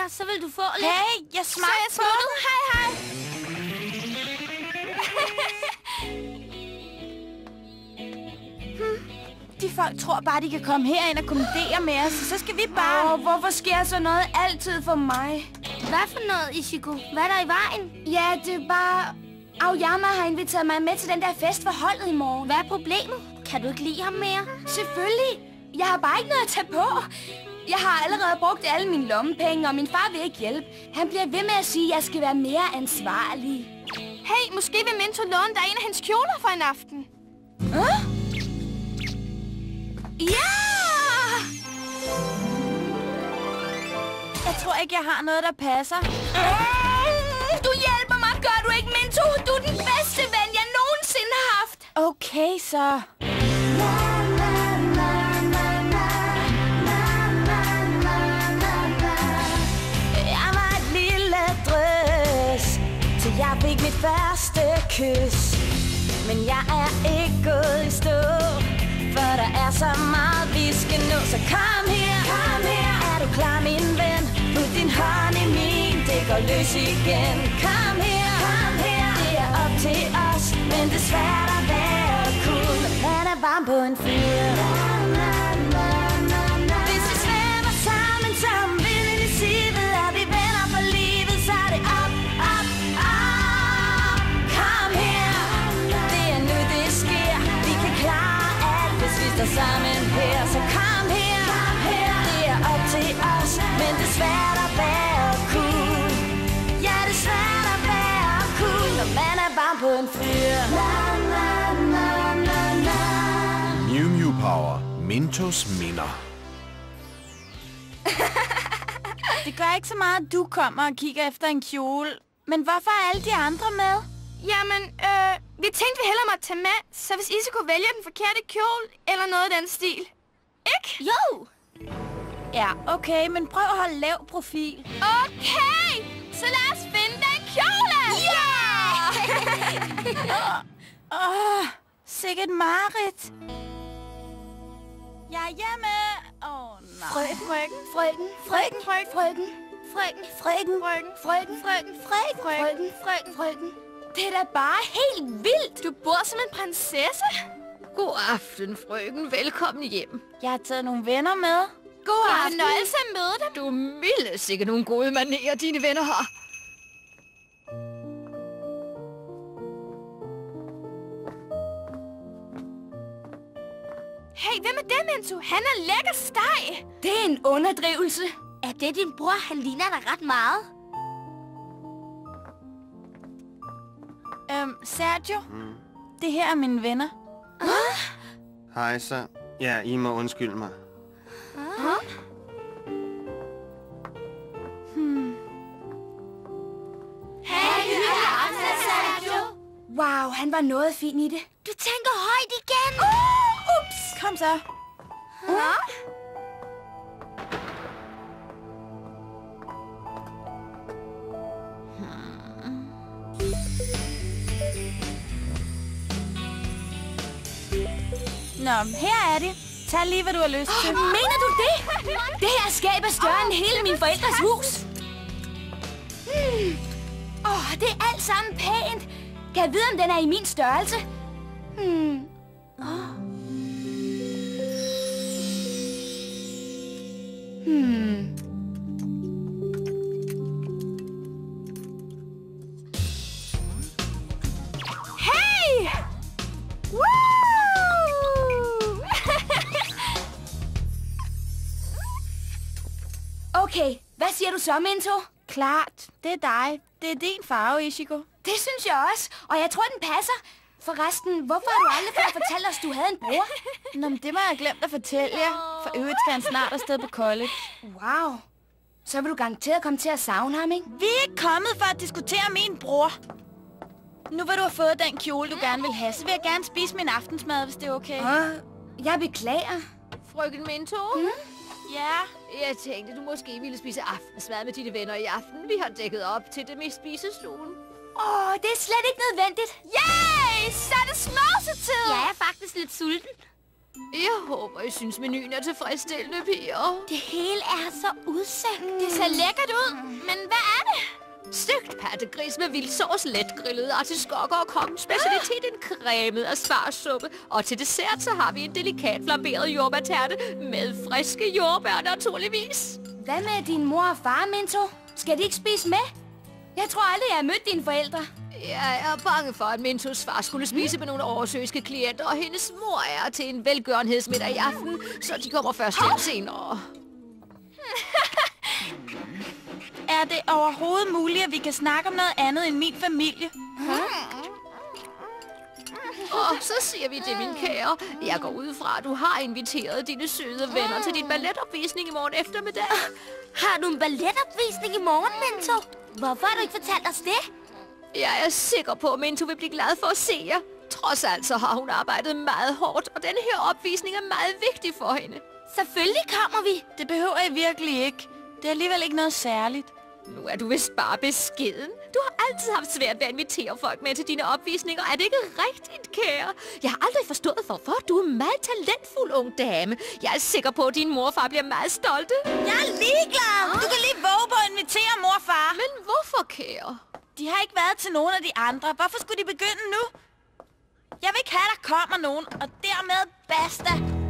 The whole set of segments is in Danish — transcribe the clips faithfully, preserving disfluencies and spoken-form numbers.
så vil du få lidt. Hey, jeg smagte Så jeg smuttet. Hej, hej. hmm. De folk tror bare, de kan komme herind og kommandere med os, så skal vi bare... Åh, hvorfor sker så noget altid for mig? Hvad for noget, Ichigo? Hvad er der i vejen? Ja, det er bare... Aoyama har inviteret mig med til den der fest for holdet i morgen. Hvad er problemet? Kan du ikke lide ham mere? Selvfølgelig. Jeg har bare ikke noget at tage på. Jeg har allerede brugt alle mine lommepenge, og min far vil ikke hjælpe. Han bliver ved med at sige, at jeg skal være mere ansvarlig. Hey, måske vil Minto låne dig en af hans kjoler for en aften. Hå? Ja! Jeg tror ikke, jeg har noget, der passer. Mm, du hjælper mig, gør du ikke, Minto? Du er den bedste ven, jeg nogensinde har haft. Okay, så... Jeg var et lille drøs, til jeg fik mit første kys. Men jeg er ikke gået i stå, for der er så meget, vi skal nå. Så kom her, kom her, er du klar, min ven? Put din hånd i min, det går løs igen. Kom her, kom her, det er op til os, men det er svært at være cool. Man er varm på en fyr. Hvis vi svømmer sammen som vinden i sivet, er vi venner for livet, så er det op, op, op. Kom her, det er nu det sker. Vi kan klare alt, hvis vi står sammen her. Så kom her, det er op til os, men det er svært at være cool. Ja, det er svært at være cool, når man er varm på en fyr. Mew Mew Power. Mintos minder. Det gør ikke så meget, at du kommer og kigger efter en kjole. Men hvorfor er alle de andre med? Jamen, øh, vi tænkte, vi hellere måtte tage med, så hvis Ichigo vælger den forkerte kjole, eller noget af den stil. Ikke? Jo! Ja, okay, men prøv at holde lav profil. Okay! Så lad os finde den kjole! Ja! Åh, oh, sikkert mareridt. Jeg er hjemme. Åh, oh, nej. Frøken, frøken, frøken, frøken, frøken, frøken, Frøken, frøken, frøken, frøken, frøken, frøken, frøken, frøken, frøken. Det er da bare helt vildt. du bor som en prinsesse. God aften, frøken. Velkommen hjem. Jeg har taget nogle venner med. God Det er aften. fornøjelse at møde dem. Du milde sikke nogle gode manerer, dine venner har. Hey, hvem er det, Minto? Han er lækker steg. Det er en underdrivelse. Er det din bror? Han ligner dig ret meget. Øhm, Sergio, mm. det her er mine venner. Hej så. Ja, I må undskylde mig. Hmm. Hey, Wow, han var noget fin i det. du tænker højt igen. Uh, ups. Kom så. Nå, her er det. Tag lige, hvad du har lyst til. Mener du det? Det her skab er større end hele min forældres hus. Hmm. Åh, det er alt sammen pænt. Kan jeg vide, om den er i min størrelse? Hmm. Oh. Hmm. Hey! Woo! Okay, hvad siger du så, Minto? Klart, det er dig. Det er din farve, Ichigo. Det synes jeg også, og jeg tror, den passer. Forresten, hvorfor har du aldrig før fortalt os, du havde en bror? Nå, men det må jeg have glemt at fortælle jer. For øvrigt skal han snart afsted på college. Wow. Så vil du garanteret komme til at savne ham, ikke? Vi er ikke kommet for at diskutere min bror. Nu hvor du har fået den kjole, du gerne vil have, så vil jeg gerne spise min aftensmad, hvis det er okay. Åh, jeg beklager. Frøken Minto? Mm? Ja. Jeg tænkte, du måske ville spise aftensmad med dine venner i aften. Vi har dækket op til dem i spisestuen. Åh, det er slet ikke nødvendigt. Yay! Så er det småsetid! Jeg er faktisk lidt sulten. Jeg håber, I synes, menuen er tilfredsstillende, piger. Det hele er så udsøgt. Det ser lækkert ud. Men hvad er det? Stegt pattegris med vildsovs, letgrillede artiskokker og kongens specialitet, en cremet asparsuppe. Og til dessert så har vi en delikat flamberet jordbærtærte med friske jordbær naturligvis. Hvad med din mor og far, Minto? Skal de ikke spise med? Jeg tror aldrig, jeg har mødt dine forældre. Jeg er bange for, at Mintos far skulle spise med nogle oversøiske klienter, og hendes mor er til en velgørenhedsmiddag i aften, så de kommer først hjem senere. Er det overhovedet muligt, at vi kan snakke om noget andet end min familie? Og så siger vi det, min kære. Jeg går ud fra, at du har inviteret dine søde venner til din balletopvisning i morgen eftermiddag. Har du en balletopvisning i morgen, Minto? Hvorfor har du ikke fortalt os det? Jeg er sikker på, at Minto vil blive glad for at se jer. Trods alt så har hun arbejdet meget hårdt, og denne her opvisning er meget vigtig for hende. Selvfølgelig kommer vi. Det behøver jeg virkelig ikke. Det er alligevel ikke noget særligt. Nu er du vist bare beskeden. Du har altid haft svært ved at invitere folk med til dine opvisninger. Er det ikke rigtigt, kære? Jeg har aldrig forstået, hvorfor. Du er en meget talentfuld ung dame. Jeg er sikker på, at din mor og far bliver meget stolte. Jeg er ligeglad. Du kan lige våge på at invitere mor og far. Men hvorfor, kære? De har ikke været til nogen af de andre. Hvorfor skulle de begynde nu? Jeg vil ikke have, der kommer nogen, og dermed basta.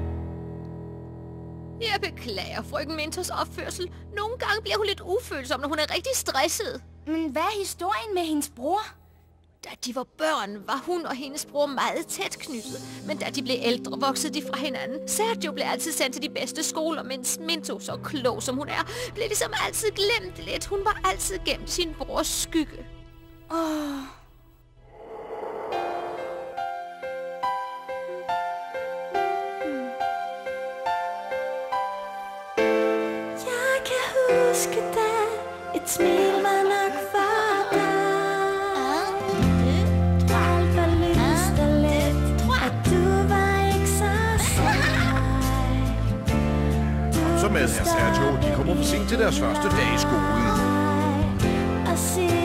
Jeg beklager frøken Mintos opførsel. Nogle gange bliver hun lidt ufølsom, når hun er rigtig stresset. Men hvad er historien med hendes bror? Da de var børn, var hun og hendes bror meget tæt knyttet. Men da de blev ældre, voksede de fra hinanden. Sergio blev altid sendt til de bedste skoler, mens Minto, så klog som hun er, blev ligesom altid glemt lidt. Hun var altid gemt sin brors skygge. Åh... Huske dig, et smil var nok for dig. Alt var lyst og let, og du var ikke så sej. Så Mads og Sergio, de kommer for sent til deres første dag i skolen. Og siger